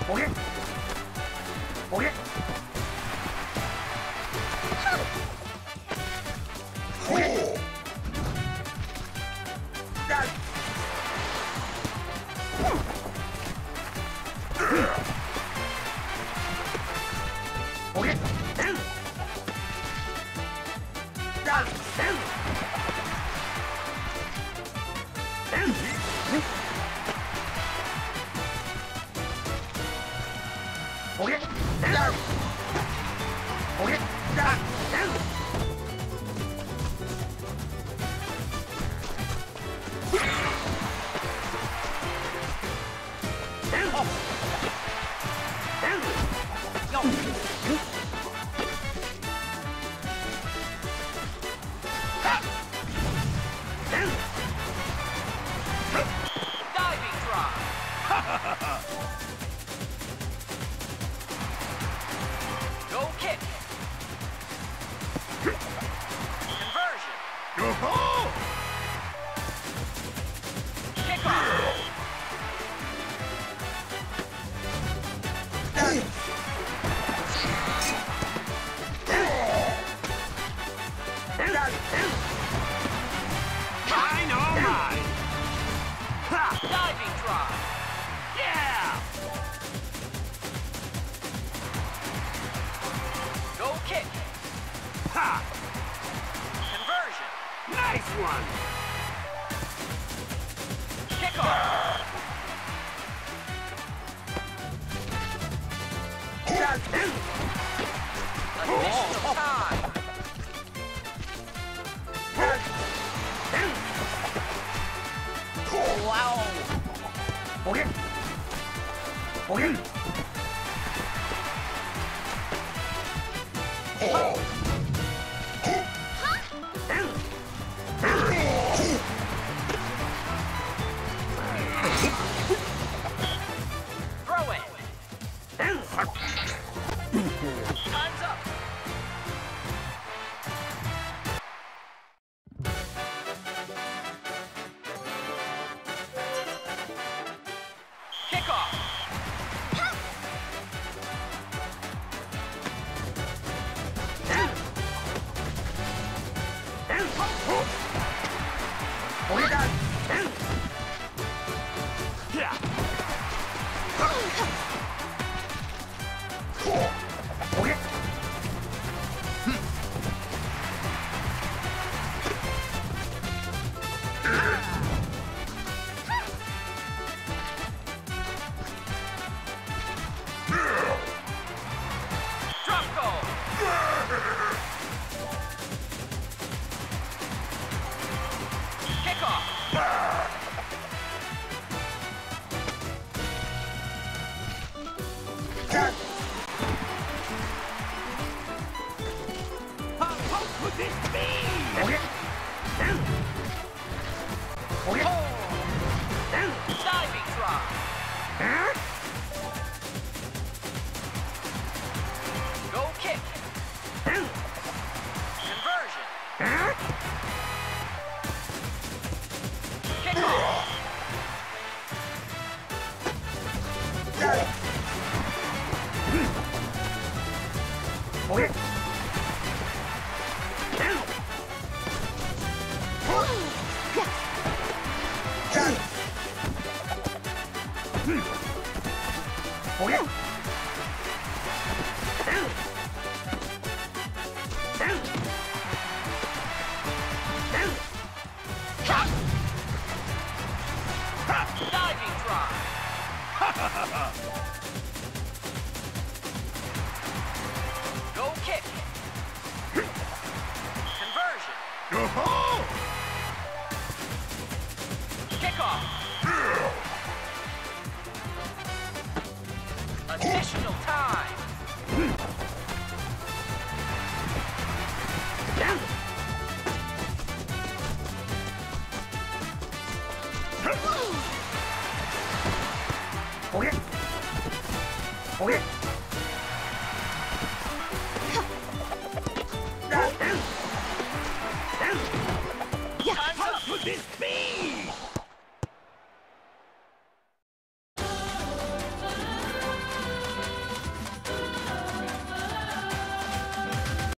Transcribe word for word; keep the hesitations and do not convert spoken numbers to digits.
오케이. 오케이. 오케이. 야. 오케이. 땡. 야, 땡. 땡. 오케이. 땡. 오케이. 야, 땡. 땡. 땡. 요. Diving drop. Go kick. Conversion. Kick off. Dynamite! Diving drop. Yeah! Go kick. Ha! Conversion. Nice one! Kick off. Additional time. 와우. 오케이. 오케이. Throw it. Time's up. Kick off. Yeah! Drop goal. Kick off. How, how could this be? Diving drop. Go kick. Conversion. Kick off. 오케이. 오케이. Diving drop. Go kick. Conversion. Oh! Kick off. Additional time. 오케이. 오케이. Time's up. This